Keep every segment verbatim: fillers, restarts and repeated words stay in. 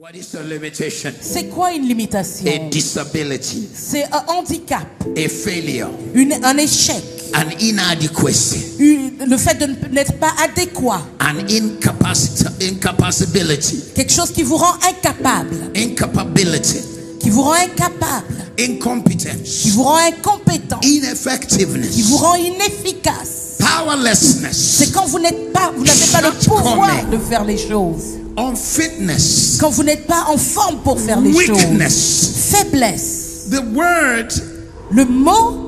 What is a limitation? C'est quoi une limitation? A disability. C'est un handicap. A failure. Une, un échec. An inadequacy. Une, le fait de n'être pas adéquat. An incapacity. Incapacity. Quelque chose qui vous rend incapable. Incapability. Qui vous rend incapable. Incompetence. Qui vous rend incompétent. Ineffectiveness. Qui vous rend inefficace. Powerlessness. C'est quand vous n'êtes pas, vous n'avez pas le pouvoir de faire les choses. Unfitness. Quand vous n'êtes pas en forme pour faire les Weakness. choses. Faiblesse. The word Le mot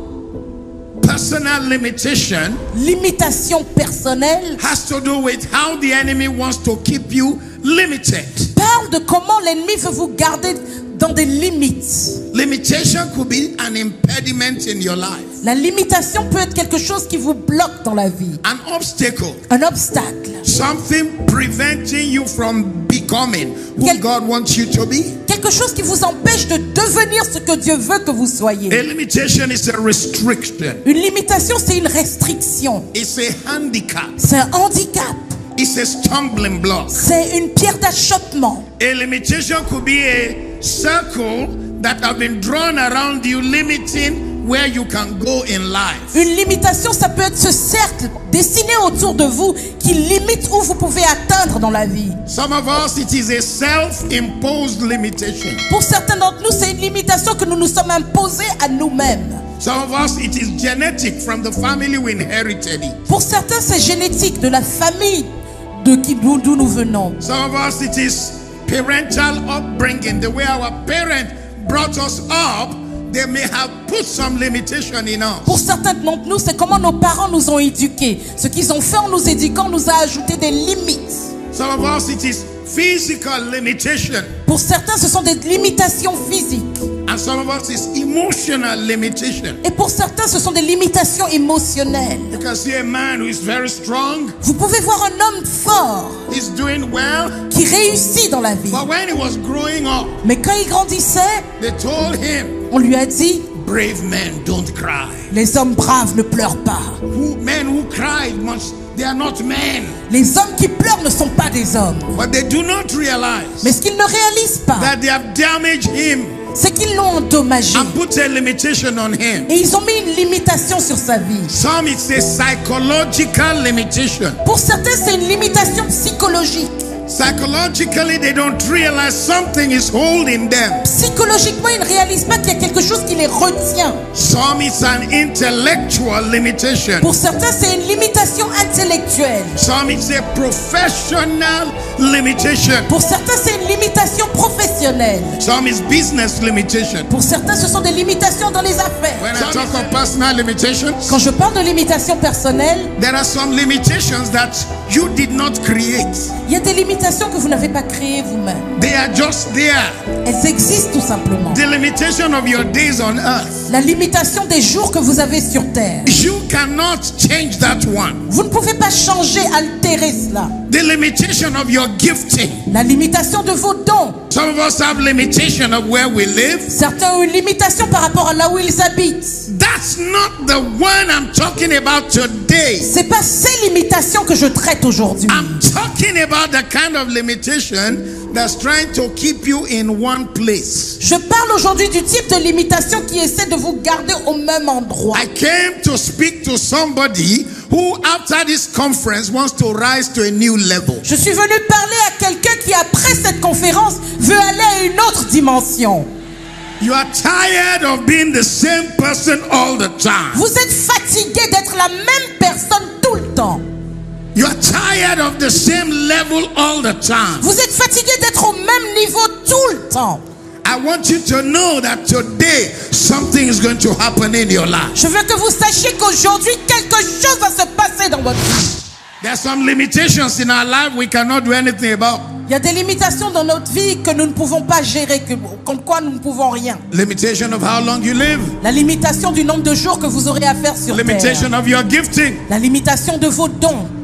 personal limitation limitation personnelle has to do with how the enemy wants to keep you limited. parle de comment l'ennemi veut vous garder dans des limites. Limitation could be an impediment in your life. La limitation peut être quelque chose qui vous bloque dans la vie. An obstacle. Un obstacle. Something preventing you from becoming who Quel- God wants you to be. Quelque chose qui vous empêche de devenir ce que Dieu veut que vous soyez. A limitation is a restriction. Une limitation, c'est une restriction. It's a handicap. C'est un handicap. It's a stumbling block. C'est une pierre d'achoppement. A limitation could be a circle that have been drawn around you, limiting where you can go in life. Une limitation, ça peut être ce cercle dessiné autour de vous qui limite où vous pouvez atteindre dans la vie. Some of us, it is a self-imposed limitation. Pour certains d'entre nous, c'est une limitation que nous nous sommes imposés à nous-mêmes. Some of us, it is genetic from the family we inherited it. Pour certains, c'est génétique de la famille de qui d'où d'où nous venons. Some of us, it is parental upbringing. The way our parents brought us up, they may have put some limitation in Pour us. certains d'entre nous, c'est comment nos parents nous ont éduqués. Ce qu'ils ont fait en nous éduquant nous a ajouté des limites. Some of us, it is physical limitation. Pour certains, ce sont des limitations physiques. And some of us, it's emotional limitation. Et pour certains, ce sont des limitations émotionnelles. You can see a man who is very strong, Vous pouvez voir un homme fort he's doing well, qui réussit dans la vie. but when he was growing up, Mais quand il grandissait, they told him, on lui a dit, brave men don't cry. les hommes braves ne pleurent pas. Who, men who cry must, they are not men. Les hommes qui pleurent ne sont pas des hommes. But they do not realize Mais ce qu'ils ne réalisent pas, that they have damaged him c'est qu'ils l'ont endommagé. and put a limitation on him. Et ils ont mis une limitation sur sa vie. Some, it's a psychological limitation. Pour certains, c'est une limitation psychologique. Psychologically, they don't realize something is holding them. Psychologiquement, ils ne réalisent pas qu'il y a quelque chose qui les retient. Some, it's an intellectual limitation. Pour certains, c'est une limitation intellectuelle. Some, it's a professional limitation. Pour certains, c'est une limitation professionnelle. Some, is business limitation. Pour certains, ce sont des limitations dans les affaires. When I talk of personal limitations, Quand je parle de limitations personnelles, there are some limitations that you did not create. il y a des limitations que vous n'avez pas créées vous-même. They are just there. Elles existent tout simplement. The limitation of your days on earth. La limitation des jours que vous avez sur terre. You cannot change that one. Vous ne pouvez pas changer, altérer cela. The limitation of your gifting. La limitation de vos dons. Some of us have limitation of where we live. Certains ont une limitation par rapport à là où ils habitent. That's not the one I'm talking about today. C'est pas ces limitations que je traite aujourd'hui. I'm talking about the kind of limitation that's trying to keep you in one place. Je parle aujourd'hui du type de limitation qui essaie de vous garder au même endroit. I came to speak to somebody who after this conference wants to rise to a new level. Je suis venu parler à quelqu'un qui après cette conférence veut aller à une autre dimension. You are tired of being the same person all the time. Vous êtes fatigué d'être la même personne tout le temps. You are tired of the same level all the time. Vous êtes fatigué d'être au même niveau tout le temps. I want you to know that today something is going to happen in your life. Je veux que vous sachiez qu'aujourd'hui quelque chose va se passer dans votre vie. There are some limitations in our life we cannot do anything about. Il y a des limitations dans notre vie que nous ne pouvons pas gérer, que, contre quoi nous ne pouvons rien. Limitation of how long you live. La limitation du nombre de jours que vous aurez à faire sur Limitation terre. of your gifting. La limitation de vos dons.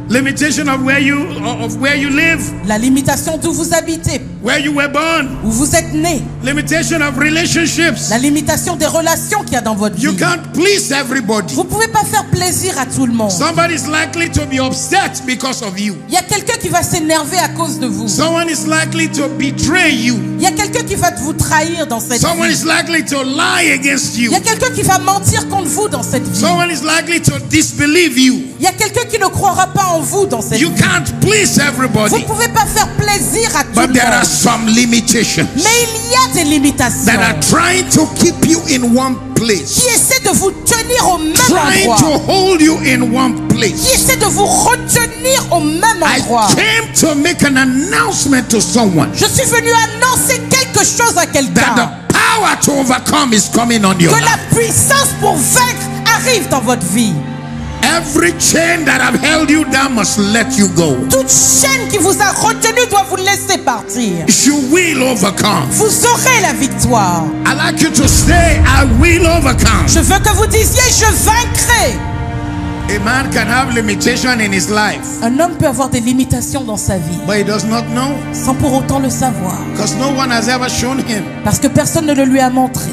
Limitation of where you of where you live, La limitation d'où vous habitez, where you were born. où vous êtes né. Limitation of relationships. La limitation des relations qu'il y a dans votre You vie. can't please everybody. Vous ne pouvez pas faire plaisir à tout le monde. Somebody is likely to be upset because of you. Il y a quelqu'un qui va s'énerver à cause de vous. Someone is likely to betray you. Il y a quelqu'un qui va vous trahir dans cette Someone vie. is likely to lie against Il you. y a quelqu'un qui va mentir contre vous dans cette vie. Someone is likely to disbelieve you. Il y a quelqu'un qui ne croira pas en vous dans cette You vie. can't please Vous ne everybody. pouvez pas faire plaisir à tout But le there are monde. some limitations Mais il y a des limitations that are trying to keep you in one place. qui essaient de vous tenir au même Trying endroit. to hold you in one Qui place. essaient de vous retenir au même I endroit. came to make an announcement to someone Je suis venu annoncer quelque chose à that quelqu'un. the power to overcome is coming on your Que la life. puissance pour vaincre arrive dans votre vie. Every chain that have held you down must let you go. Toute chaîne qui vous a retenu doit vous laisser partir. You will overcome. Vous aurez la victoire. I like you to say, I will overcome. Je veux que vous disiez, je vaincrai. A man can have limitation in his life, Un homme peut avoir des limitations dans sa vie, but he does not know sans pour autant le savoir. because no one has ever shown him. Parce que personne ne le lui a montré.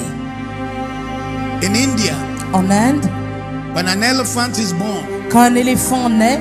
In India, En Inde, when an elephant is born, quand un éléphant naît,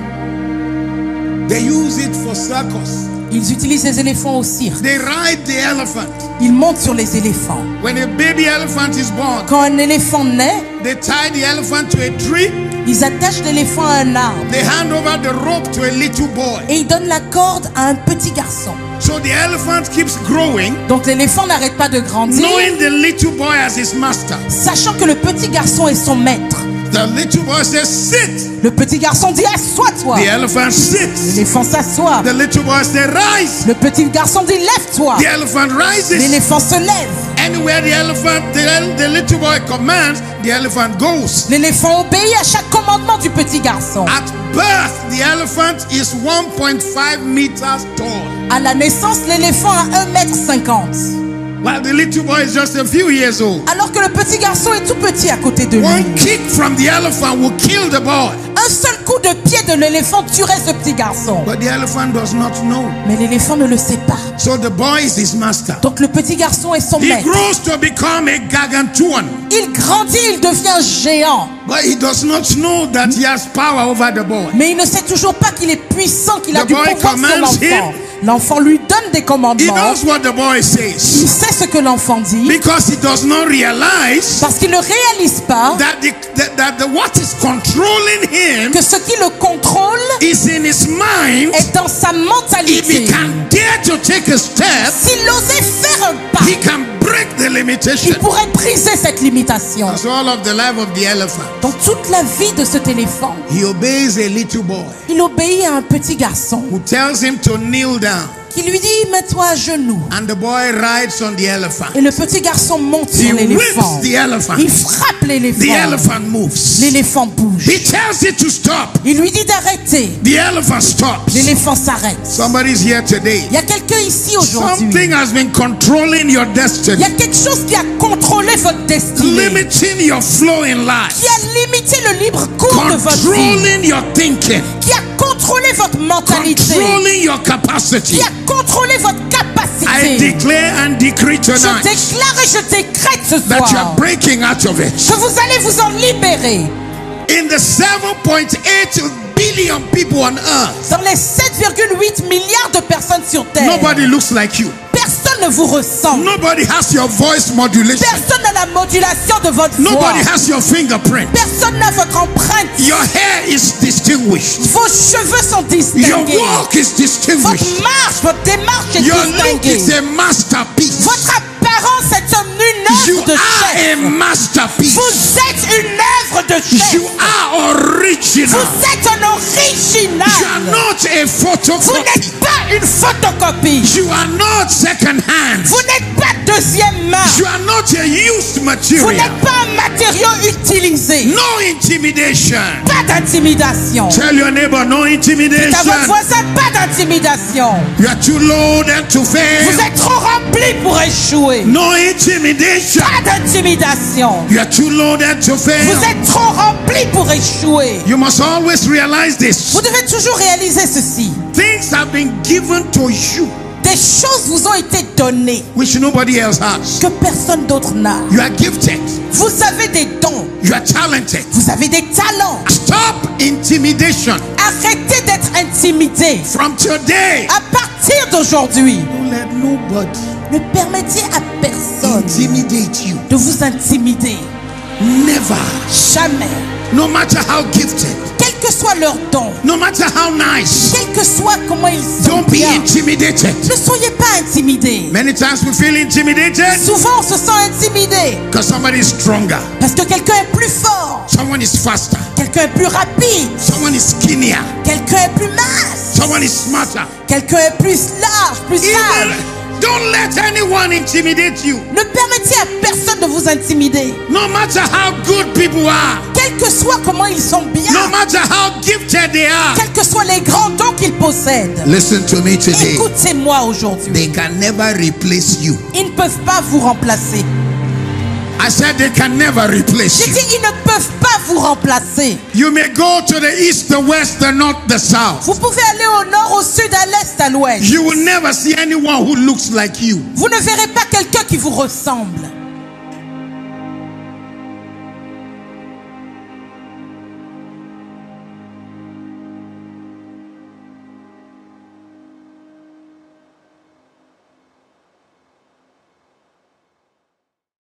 they use it for circus. ils utilisent les éléphants au cirque. They ride the elephant. Ils montent sur les éléphants. When a baby elephant is born, Quand un éléphant naît, they tie the elephant to a tree. ils attachent l'éléphant à un arbre They hand over the rope to a little boy. et ils donnent la corde à un petit garçon. So the elephant keeps growing, Donc l'éléphant n'arrête pas de grandir, knowing the little boy as his master. sachant que le petit garçon est son maître. The little boy says, sit. Le petit garçon dit assois-toi. The elephant sits. L'éléphant s'assoit. The little boy says, rise. Le petit garçon dit lève-toi. The elephant rises. L'éléphant se lève. Anywhere the elephant, the, the little boy commands, the elephant goes. L'éléphant obéit à chaque commandement du petit garçon. At birth, the elephant is one point five meters tall, À la naissance, l'éléphant a un mètre cinquante. while the little boy is just a few years old. Alors que le petit garçon est tout petit à côté de lui. One kick from the elephant will kill the boy. Un seul coup de pied de l'éléphant tuerait ce petit garçon. But the elephant does not know. Mais l'éléphant ne le sait pas. So the boy is his master. Donc le petit garçon est son He maître. grows to become a gargantuan. Il grandit, il devient géant. But he does not know that he has power over the boy. Mais il ne sait toujours pas qu'il est puissant, qu'il a The du boy pouvoir sur commands l'enfant. him. L'enfant lui donne des He commandements. knows what the boy Il says sait ce que l'enfant dit. because he does not realize Parce qu'il ne réalise pas that the, that, that the what is controlling him que ce qui le contrôle is in his mind. est dans sa If he mentalité. can dare to take a step, S'il osait faire un pas, he can break the limitation. il pourrait briser cette limitation. That's all of the life of the elephant. Dans toute la vie de cet éléphant, He obeys a little boy il obéit à un petit garçon who tells him to kneel down, qui lui dit mets-toi à genoux. and the boy rides on the elephant. Et le petit garçon monte He sur whips l'éléphant. the elephant. Il frappe The l'éléphant. elephant moves. L'éléphant bouge. He tells it to stop. Il lui dit d'arrêter. The elephant stops. L'éléphant s'arrête. Somebody's here today. Il y a quelqu'un ici aujourd'hui. Something has been controlling your Il destiny, y a quelque chose qui a contrôlé votre destinée. limiting your flow in life, Qui a limité le libre cours de votre vie. controlling your thinking, Qui a contrôlé votre mentalité. controlling your capacity. Qui a contrôlé votre I capacité. declare and decree Je tonight déclare et je décrète ce that you soir are breaking out of it. que vous allez vous en libérer. In the seven point eight billion people on earth, Dans les sept virgule huit milliards de personnes sur Terre, nobody looks like you. personne ne vous ressemble. Nobody has your voice modulation. Personne n'a la modulation de votre Nobody voix. has your fingerprint. Personne n'a votre empreinte. Your hair is distinguished. Vos cheveux sont Your distingués. walk is distinguished. Votre marche, votre démarche est Your look distinguée. is a masterpiece. Votre apparence est un- une You œuvre de are a chef. masterpiece. Vous êtes une œuvre de chef. You are original. Vous êtes un You are original. not a Vous photocopy. n'êtes pas une photocopie. You are not second hand. Vous n'êtes pas deuxième main. You are not a used Vous material. n'êtes pas un matériau utilisé. No intimidation. Pas d'intimidation. Tell your neighbor, no À votre intimidation. voisin, pas d'intimidation. You are too loaded to Vous fail. êtes trop rempli remplis pour échouer. No intimidation. Pas d'intimidation. You are too loaded to fail. Vous êtes trop remplis pour échouer. You must always realize this. Vous devez toujours réaliser ceci. Things have been given to you Des choses vous ont été données which nobody else has. que personne d'autre n'a. You are gifted. Vous avez des dons. You are talented. Vous avez des talents. Stop intimidation. Arrêtez d'être intimidé. From today, À partir d'aujourd'hui, don't let nobody ne permettez à personne intimidate you. de vous intimider. Never. Jamais. No matter how gifted, Quel que soit leur don, no matter how nice, quel que soit comment ils sont don't be bien, intimidated. ne soyez pas intimidés. Many times we feel intimidated Souvent, on se sent intimidé because somebody is stronger, parce que quelqu'un est plus fort, someone is faster, quelqu'un est plus rapide, someone is skinnier, quelqu'un est plus mince, someone is smarter. quelqu'un est plus large, plus Even, sage. don't let anyone intimidate you. Ne permettez à personne de vous intimider. No matter how good people are, Quel que soit comment ils sont bien, no matter how gifted they are, quels que soient les grands dons qu'ils possèdent. listen to me today. Écoutez-moi aujourd'hui. They can never replace you. Ils ne peuvent pas vous remplacer. I said they can never replace J'ai you. dit, ils ne peuvent pas vous remplacer. You may go to the east, the west, the north, the south. Vous pouvez aller au nord, au sud, à l'est, à l'ouest. You will never see anyone who looks like you. Vous ne verrez pas quelqu'un qui vous ressemble.